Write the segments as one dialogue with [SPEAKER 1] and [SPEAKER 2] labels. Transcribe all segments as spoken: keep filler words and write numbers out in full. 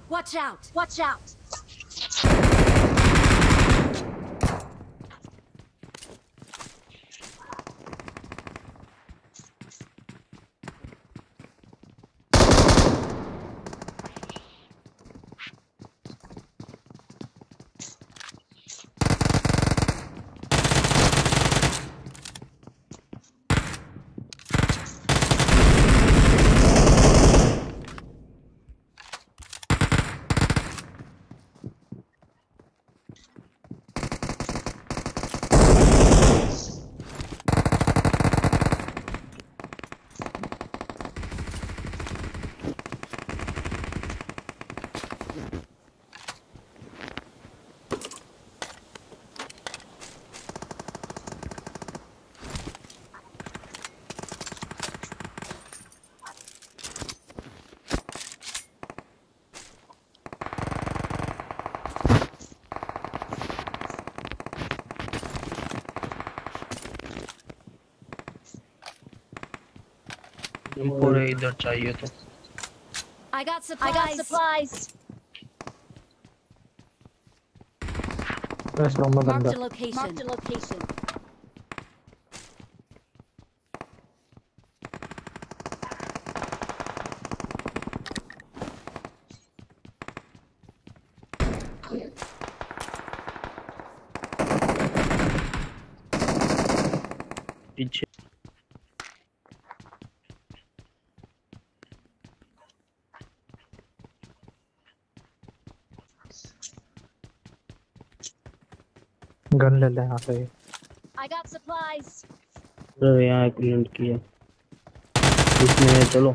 [SPEAKER 1] Watch out! Watch out!
[SPEAKER 2] पूरे इधर चाहिए तो
[SPEAKER 1] I got supplies. I got supplies. Marked a location. Marked a location.
[SPEAKER 2] पीछे
[SPEAKER 3] gun ले ले यहाँ पे।
[SPEAKER 1] I got supplies.
[SPEAKER 2] अरे यहाँ एक लूट किया इसमें चलो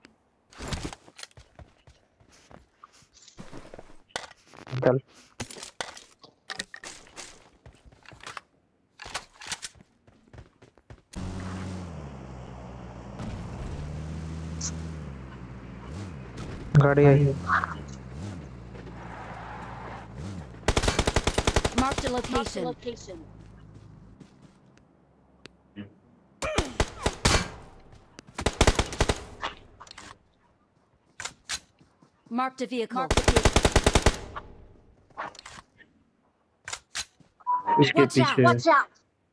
[SPEAKER 3] चल गाड़ी आई।
[SPEAKER 1] Marked a location. Marked a location. Marked a vehicle. Marked a vehicle.
[SPEAKER 2] इसके
[SPEAKER 1] Watch out!
[SPEAKER 2] पीछे
[SPEAKER 1] Watch out!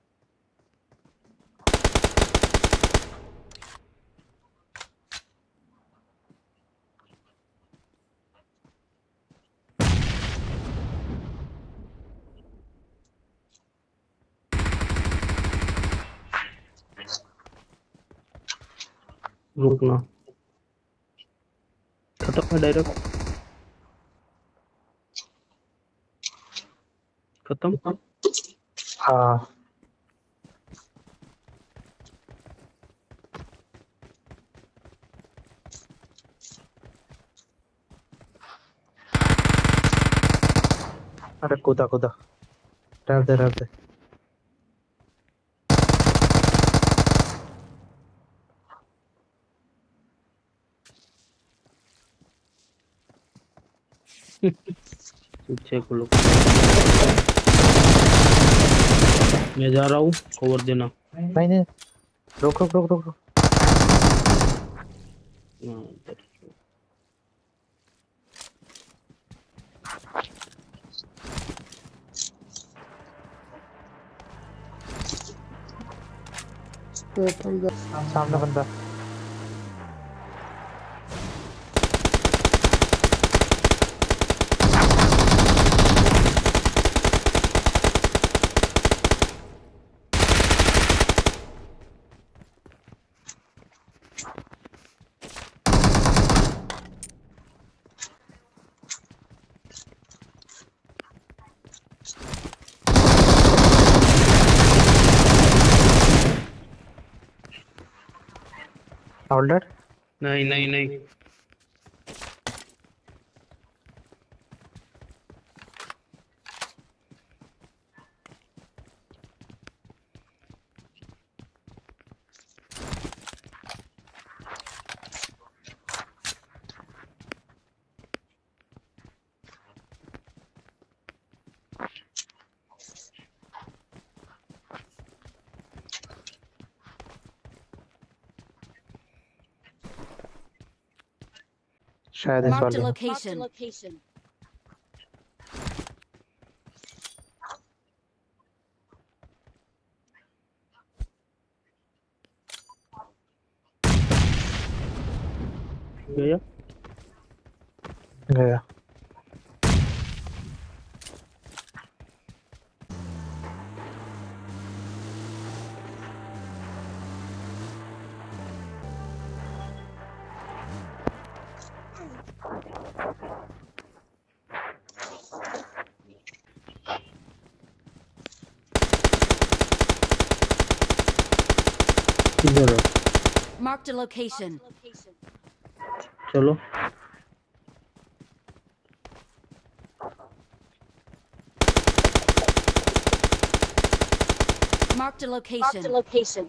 [SPEAKER 2] रुकना खत्म है डायरेक्ट खत्म
[SPEAKER 3] हाँ अरे कूदा कूदा रह दे रह दे।
[SPEAKER 2] पीछे को लोग मैं जा रहा हूँ कवर देना
[SPEAKER 3] नहीं नहीं रुक रुक रुक रुक रुक।
[SPEAKER 2] हाँ,
[SPEAKER 3] सामने बंदा आउटलेट
[SPEAKER 2] नहीं नहीं नहीं
[SPEAKER 3] शायद इस
[SPEAKER 1] Marked
[SPEAKER 3] वाले
[SPEAKER 1] a
[SPEAKER 3] में।
[SPEAKER 1] location. location.
[SPEAKER 2] गया
[SPEAKER 3] गया।
[SPEAKER 2] किधर है?
[SPEAKER 1] Marked a location.
[SPEAKER 2] चलो
[SPEAKER 1] Marked a location. Marked a location.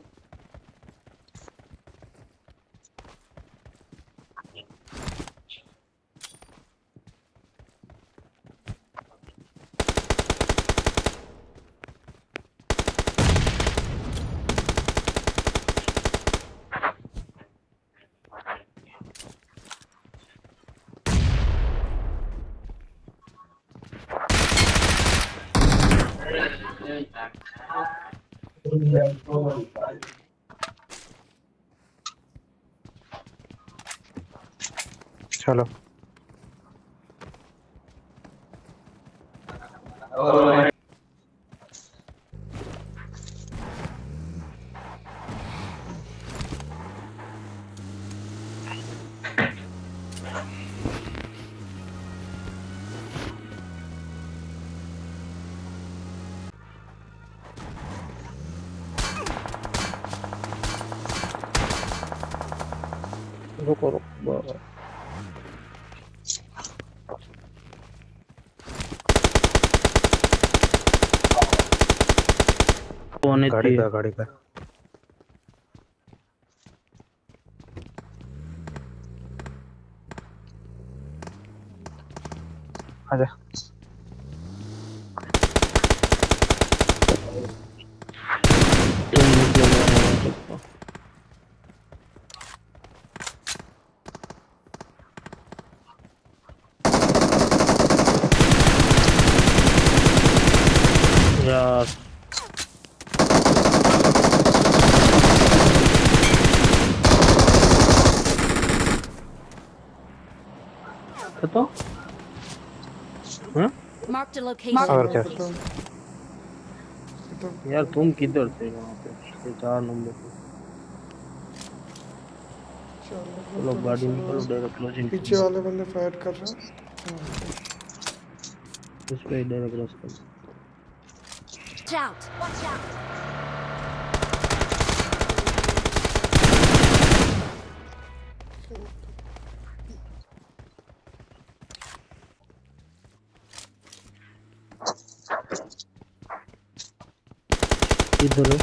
[SPEAKER 3] चलो
[SPEAKER 2] रुको रुको होने
[SPEAKER 3] गाड़ी
[SPEAKER 2] थी
[SPEAKER 3] पे गाड़ी पे आजा।
[SPEAKER 2] तुम निकलो मैं सकता यार तो हाँ
[SPEAKER 1] Marked a location.
[SPEAKER 3] और
[SPEAKER 1] Marked a
[SPEAKER 3] क्या?
[SPEAKER 1] location.
[SPEAKER 2] यार तुम किधर थे वहाँ पे ये चार नंबर पे चलो गाड़ी निकालो डायरेक्ट क्लोजिंग
[SPEAKER 4] पीछे वाले बंदे फायर कर रहे हैं।
[SPEAKER 2] इस पे डायरेक्ट रास्ता
[SPEAKER 1] Watch out. Watch out.
[SPEAKER 2] इधर है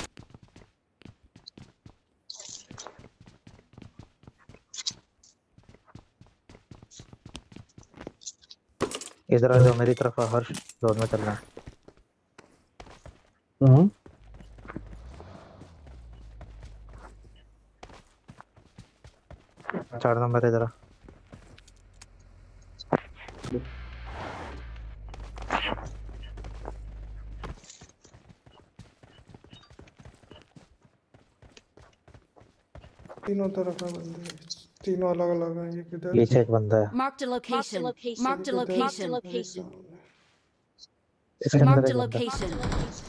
[SPEAKER 3] इधर आ जाओ मेरी तरफ। हर्ष जोन में चलना है।
[SPEAKER 2] हाँ
[SPEAKER 3] चार नंबर इधर आ।
[SPEAKER 4] तीनों तरफ है बंदे, तीनों अलग अलग हैं। ये किधर?
[SPEAKER 3] पीछे एक बंदा है।
[SPEAKER 1] Marked a location. Marked a location. Marked a location.
[SPEAKER 3] इसके अंदर
[SPEAKER 1] Marked
[SPEAKER 3] एक
[SPEAKER 1] a
[SPEAKER 3] बंदा।
[SPEAKER 1] location.